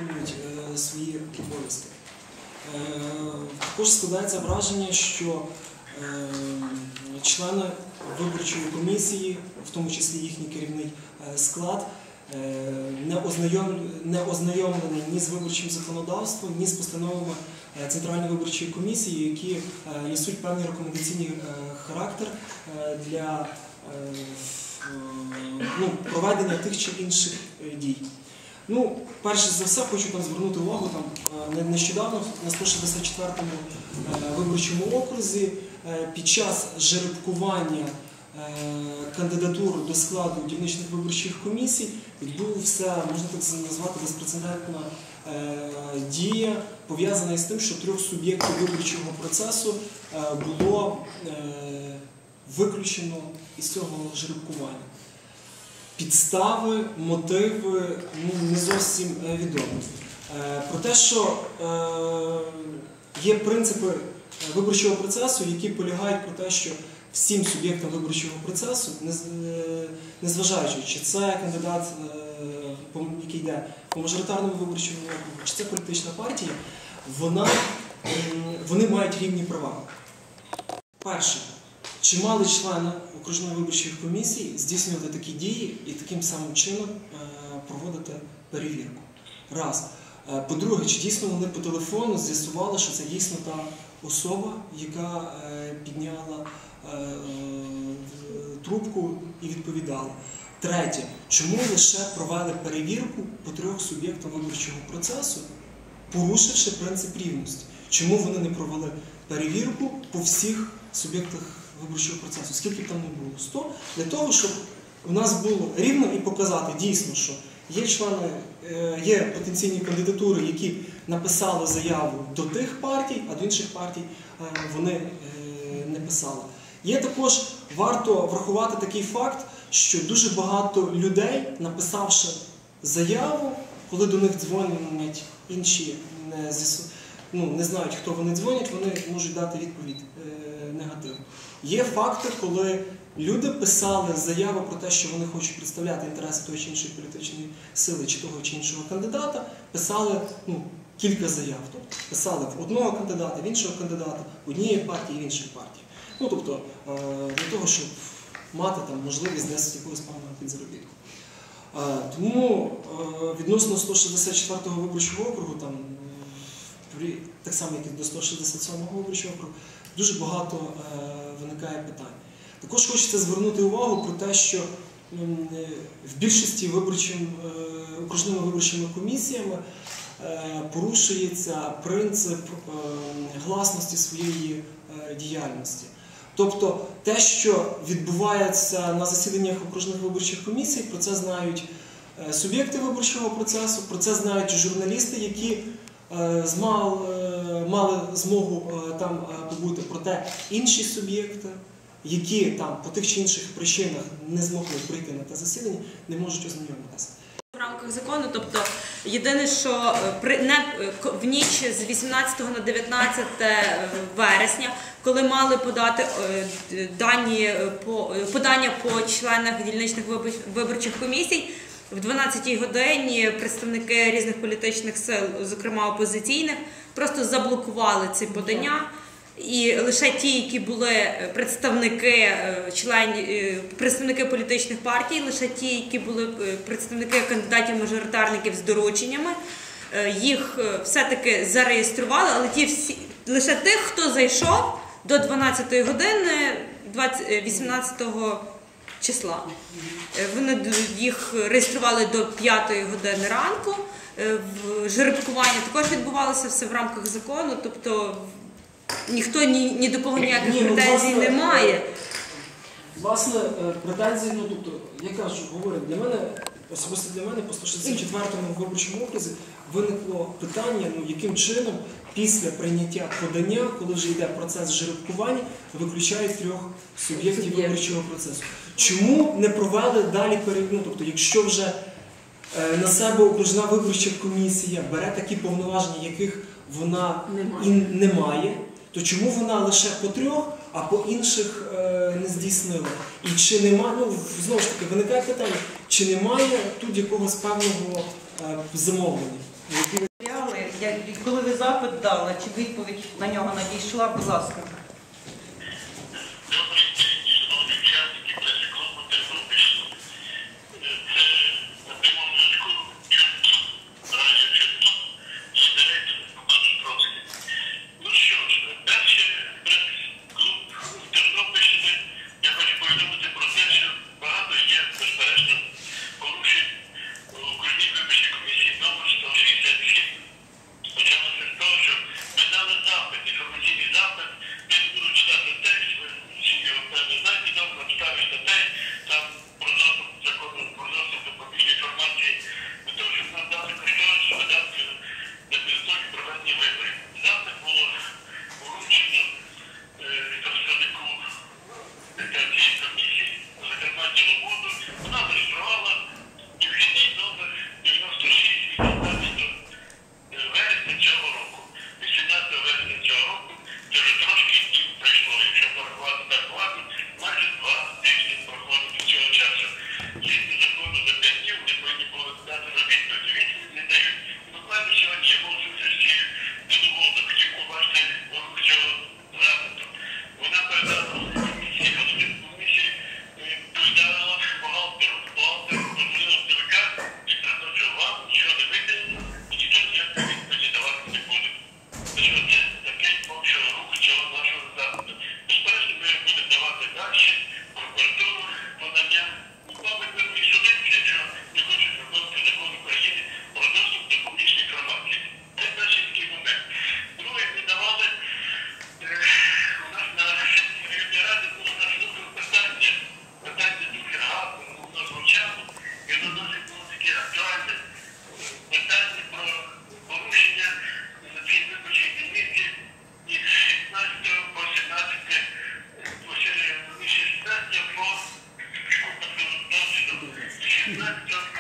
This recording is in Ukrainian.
виконують свої обов'язки. Також складається враження, що члени виборчої комісії, в тому числі їхній керівний склад, не ознайомлений ні з виборчим законодавством, ні з постановами Центральної виборчої комісії, які несуть певний рекомендаційний характер для проведення тих чи інших дій. Перше за все, хочу звернути увагу, нещодавно на 164-му виборчому окрузі під час жеребкування кандидатур до складу дільничних виборчих комісій відбувся, можна так назвати, безпрецедентна дія, пов'язана з тим, що 3 суб'єктів виборчого процесу було виключено із цього жеребкування. Підстави, мотиви не зовсім відомі. Про те, що є принципи виборчого процесу, які полягають про те, що всім суб'єктам виборчого процесу, незважаючи, чи це кандидат, який йде по мажоритарному виборчому округу, чи це політична партія, вони мають рівні права. Перше. Чи мали члени окружної виборчої комісії здійснювати такі дії і таким самим чином проводити перевірку? Раз. По-друге, чи дійсно вони по телефону з'ясували, що це дійсно та особа, яка підняла трубку і відповідала? Третє. Чому лише провели перевірку по 3 суб'єктам виборчого процесу, порушивши принцип рівності? Чому вони не провели перевірку по всіх суб'єктах виборчого процесу, скільки б там не було? 100, для того, щоб у нас було рівно і показати дійсно, що є потенційні кандидатури, які написали заяву до тих партій, а до інших партій вони не писали. Є також, варто врахувати такий факт, що дуже багато людей, написавши заяву, коли до них дзвонять інші, не знають, хто вони дзвонять, вони можуть дати відповідь негативну. Є факти, коли люди писали заяву про те, що вони хочуть представляти інтереси тої чи іншої політичної сили чи того чи іншого кандидата, писали кілька заяв. Тобто писали в одного кандидата, в іншого кандидата, в однієї партії, в іншій партії. Тобто для того, щоб мати можливість десь якогось певного підзаробітку. Тому відносно 164-го виборчого округу, так само, як і до 167-го виборчого округу, дуже багато виникає питань. Також хочеться звернути увагу про те, що в більшості окружними виборчими комісіями порушується принцип гласності своєї діяльності. Тобто те, що відбувається на засіданнях окружних виборчих комісій, про це знають суб'єкти виборчого процесу, про це знають журналісти, які мали змогу там побути, проте інші суб'єкти, які там по тих чи інших причинах не змогли прийти на те засідання, не можуть ознайомитися. В рамках закону, тобто єдине, що в ніч з 18 на 19 вересня, коли мали подати подання по членах дільничних виборчих комісій, в 12-й годині представники різних політичних сил, зокрема опозиційних, просто заблокували ці подання. І лише ті, які були представники політичних партій, лише ті, які були представники кандидатів-мажоритарників з дорученнями, їх все-таки зареєстрували, але лише тих, хто зайшов до 12-ї години 18 числа. Вони їх реєстрували до 5-ї години ранку. Жеребкування також відбувалося все в рамках закону, тобто ніхто ні до кого ніяких претензій не має. Власне, претензії, я говорю, особисто для мене по 164-му виборчому окрузі виникло питання, яким чином після прийняття подання, коли вже йде процес жеребкування, виключають 3 суб'єктів виборчого процесу. Чому не провели далі перевірку? Тобто, якщо вже на себе окружна виборча комісія бере такі повноваження, яких вона не має, то чому вона лише по 3, а по інших не здійснила? І чи немає, знову ж таки, виникає питання, чи немає тут якогось певного замовлення? Матеріали, коли ви запит дали, чи відповідь на нього надійшла, будь ласка. Добрий день, шановні учасники прес-клубу Тернопільського. Це на прямому зв'язку радіо Чорно і директор Роман Островський. Ну що ж, перший прес-клуб Тернопільщини, я хочу повідомити про те, що багато є, безперечно, порушень у окружній виборчій комісії номер 167. Почалося з того, що ми дали запит, інформаційний запит. Я не буду читати текст, ви всі його певно знаєте, добре обстави статей, там про доступ закону, про доступ до публічної інформації, для того, щоб нам дали кошторис видатків для підготовки проведення виборів. Запит було вручено представнику цієї комісії, зокрема Діловоду. Вона зареєструвала і вхідний номер 96 від 15 вересня цього року. 18 вересня цього року, це вже трошки днів пройшло, якщо порахувати так ладно, майже 2 тижні проходить від цього часу. Згідно закону за 5 днів вони повинні були дати на відповідь. Відповідь не дають. І буквально сьогодні я був зустрічі Діловоду, хотів побачити рух цього запиту. Вона передала комісії, голові комісії, повідомила бухгалтеру. Бухгалтер подзвонила в ТВК і сказав, що вам нічого не виділено і ніхто ніякої відповіді давати не буде. Що це такий поки рух цього нашого запиту. Безперечно, ми будемо давати далі прокуратуру, подання. Мабуть, ми і судимося, якщо не хочуть виконувати закон України про доступ до публічної інформації. Це перший такий момент. Друге, ми давали, у нас на районній раді було на слухах питання дуже гарно, воно звучало, і воно досить було таке актуальне питання про порушення на цій виборчій дільниці із 16 по 17, по 16 по 16